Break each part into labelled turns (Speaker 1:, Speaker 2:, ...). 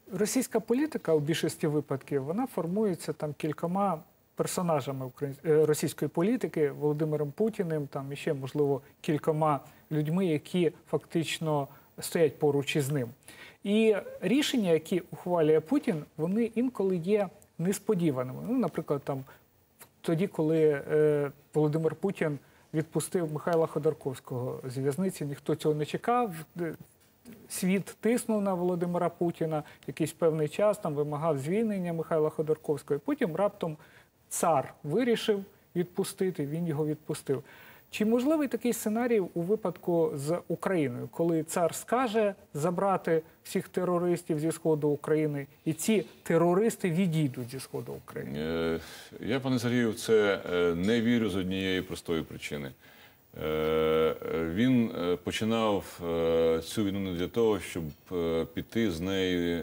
Speaker 1: Російська політика у більшості випадків, вона формується там кількома персонажами російської політики, Володимиром Путіним, там іще, можливо, кількома людьми, які фактично стоять поруч із ним. І рішення, які ухвалює Путін, вони інколи є несподіваними. Ну, наприклад, там тоді, коли Володимир Путін відпустив Михайла Ходорковського з в'язниці, ніхто цього не чекав. Світ тиснув на Володимира Путіна якийсь певний час, там вимагав звільнення Михайла Ходорковського. І потім раптом цар вирішив відпустити, він його відпустив. Чи можливий такий сценарій у випадку з Україною, коли цар скаже забрати всіх терористів зі Сходу України, і ці терористи відійдуть зі Сходу України?
Speaker 2: Я, пане Сергію, в це не вірю з однієї простої причини. Він починав цю війну не для того, щоб піти з неї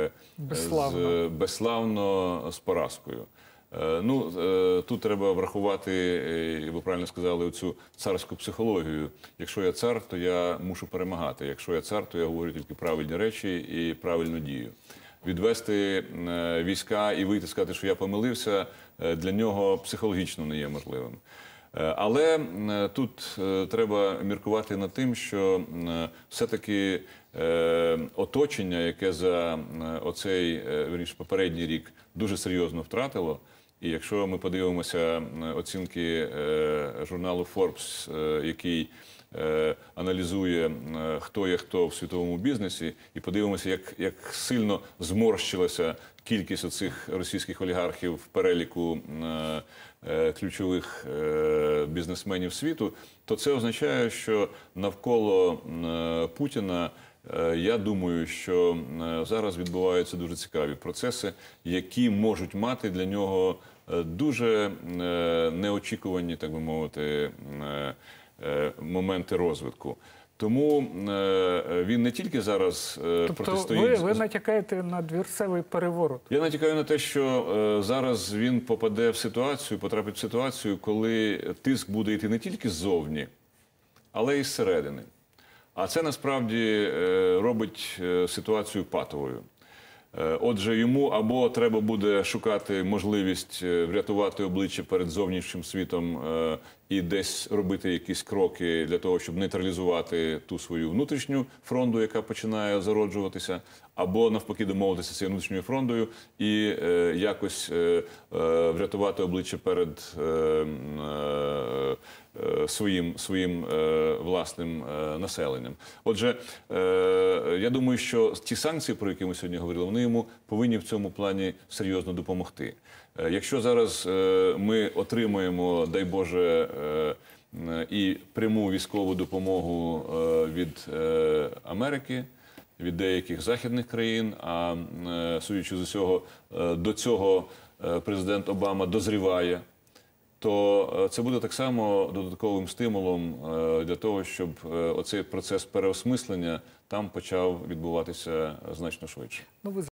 Speaker 2: безславно з поразкою. Ну, тут треба врахувати, ви правильно сказали, цю царську психологію. Якщо я цар, то я мушу перемагати. Якщо я цар, то я говорю тільки правильні речі і правильну дію. Відвести війська і вийти сказати, що я помилився, для нього психологічно не є можливим. Але тут треба міркувати над тим, що все-таки оточення, яке за оцей, вірніше, попередній рік дуже серйозно втратило, і якщо ми подивимося оцінки журналу Forbes, який аналізує, хто є хто в світовому бізнесі, і подивимося, як сильно зморщилася кількість оцих російських олігархів в переліку ключових бізнесменів світу, то це означає, що навколо Путіна, я думаю, що зараз відбуваються дуже цікаві процеси, які можуть мати для нього дуже неочікувані, так би мовити, моменти розвитку. Тому він не тільки зараз протистоїть...
Speaker 1: Тобто ви натякаєте на двірцевий переворот?
Speaker 2: Я натякаю на те, що зараз він попаде в ситуацію, потрапить в ситуацію, коли тиск буде йти не тільки ззовні, але й зсередини. А це насправді робить ситуацію патовою. Отже, йому або треба буде шукати можливість врятувати обличчя перед зовнішнім світом і десь робити якісь кроки для того, щоб нейтралізувати ту свою внутрішню фронту, яка починає зароджуватися, або навпаки домовитися з цією внутрішньою фронтою і якось врятувати обличчя перед своїм власним населенням. Отже, я думаю, що ті санкції, про які ми сьогодні говорили, вони йому повинні в цьому плані серйозно допомогти. Якщо зараз ми отримаємо, дай Боже, і пряму військову допомогу від Америки, від деяких західних країн, а судячи з усього, до цього президент Обама дозріває, то це буде так само додатковим стимулом для того, щоб оцей процес переосмислення там почав відбуватися значно швидше.